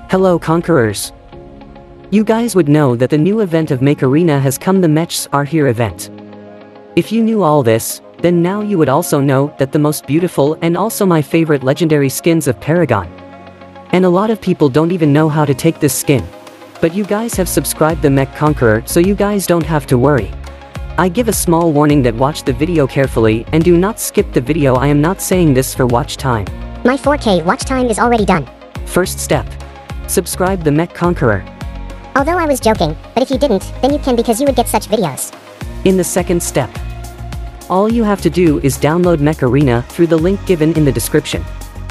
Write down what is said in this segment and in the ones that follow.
Hello Conquerors! You guys would know that the new event of Mech Arena has come, the Mechs Are Here event. If you knew all this, then now you would also know that the most beautiful and also my favorite legendary skins of Paragon. And a lot of people don't even know how to take this skin. But you guys have subscribed the Mech Conqueror, so you guys don't have to worry. I give a small warning that watch the video carefully and do not skip the video. I am not saying this for watch time. My 4K watch time is already done. First step. Subscribe the Mech Conqueror. Although I was joking, but if you didn't, then you can, because you would get such videos. In the second step, all you have to do is download Mech Arena through the link given in the description.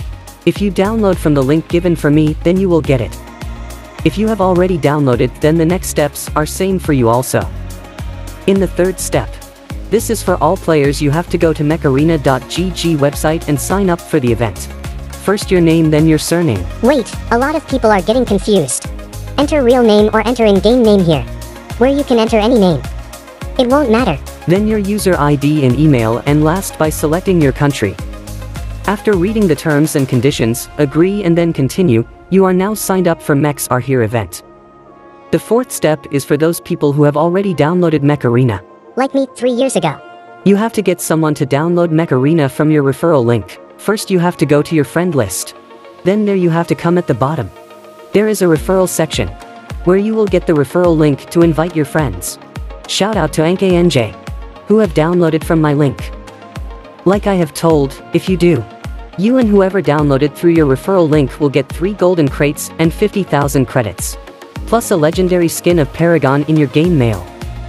If you download from the link given for me, then you will get it. If you have already downloaded, then the next steps are same for you also. In the third step, this is for all players. You have to go to mecharena.gg website and sign up for the event. First your name, then your surname. Wait, a lot of people are getting confused. Enter real name or enter in-game name here, where you can enter any name. It won't matter. Then your user ID and email, and last by selecting your country. After reading the terms and conditions, agree and then continue, you are now signed up for Mechs Are Here event. The fourth step is for those people who have already downloaded Mech Arena. Like me 3 years ago. You have to get someone to download Mech Arena from your referral link. First you have to go to your friend list. Then there you have to come at the bottom. There is a referral section, where you will get the referral link to invite your friends. Shout out to NKNJ, who have downloaded from my link. Like I have told, if you do, you and whoever downloaded through your referral link will get 3 golden crates and 50,000 credits. Plus a legendary skin of Paragon in your game mail.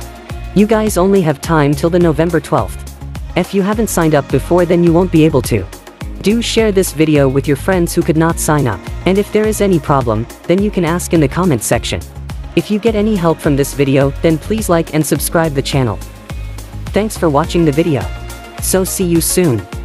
You guys only have time till the November 12th. If you haven't signed up before, then you won't be able to. Do share this video with your friends who could not sign up, and if there is any problem, then you can ask in the comment section. If you get any help from this video, then please like and subscribe the channel. Thanks for watching the video. So see you soon.